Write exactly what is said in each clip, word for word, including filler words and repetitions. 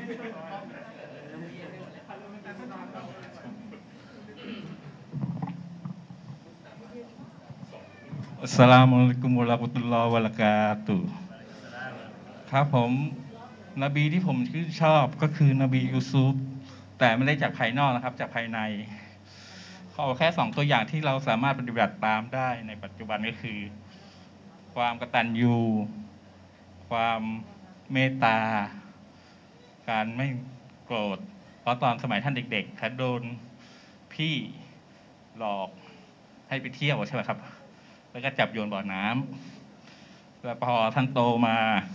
อัสสลามุอะลัยกุมวะเราะห์มะตุลลอฮ์วะบะเราะกาตุฮ์ครับผมนบีที่ผมชื่นชอบก็คือนบียูซุฟแต่ไม่ได้จากภายนอกนะครับจากภายในขอแค่สองตัวอย่างที่เราสามารถปฏิบัติตามได้ในปัจจุบันก็คือ ความกตัญญูความเมตตาการไม่โกรธเพราะตอนสมัยท่านเด็กๆท่านโดนพี่หลอกให้ไปเที่ยวใช่ไหมครับแล้วก็จับโยนบ่อน้ำแล้วพอท่านโตมา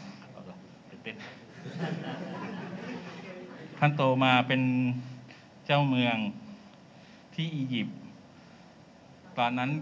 ท่านโตมาเป็นเจ้าเมืองที่อียิปต์ตอนนั้น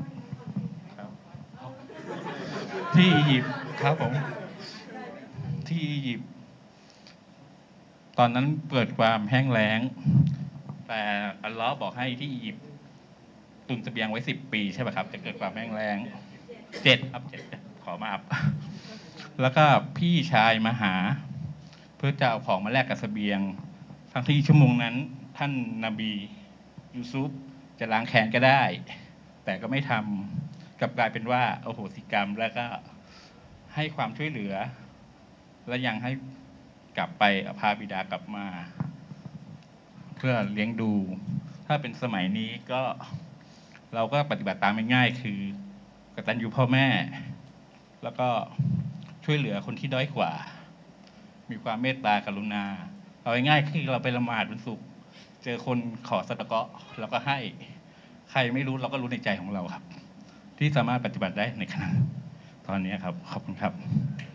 ที่อียิปต์ครับผมที่อียิปต์ตอนนั้นเกิดความแห้งแล้งแต่อัลเลาะห์บอกให้ที่อียิปต์ตุนเสบียงไว้สิบปีใช่ไหมครับจะเกิดความแห้งแล้งเจ็ดครับเจ็ดขอมาอับแล้วก็พี่ชายมาหาเพื่อจะเอาของมาแลกกับเสบียงทั้งที่ชั่วโมงนั้นท่านนบียูซุฟจะล้างแค้นก็ได้แต่ก็ไม่ทำกลับกลายเป็นว่าโอโหสิกรรมแล้วก็ให้ความช่วยเหลือและยังให้กลับไปพาบิดากลับมาเพื่อเลี้ยงดูถ้าเป็นสมัยนี้ก็เราก็ปฏิบัติตามง่ายๆคือกตัญญูพ่อแม่แล้วก็ช่วยเหลือคนที่ด้อยกว่ามีความเมตตากรุณาเอาง่ายๆคือเราไปละหมาดวันศุกร์เจอคนขอสะดะเกาะเราก็ให้ใครไม่รู้เราก็รู้ในใจของเราครับที่สามารถปฏิบัติได้ในขณะตอนนี้ครับขอบคุณครับ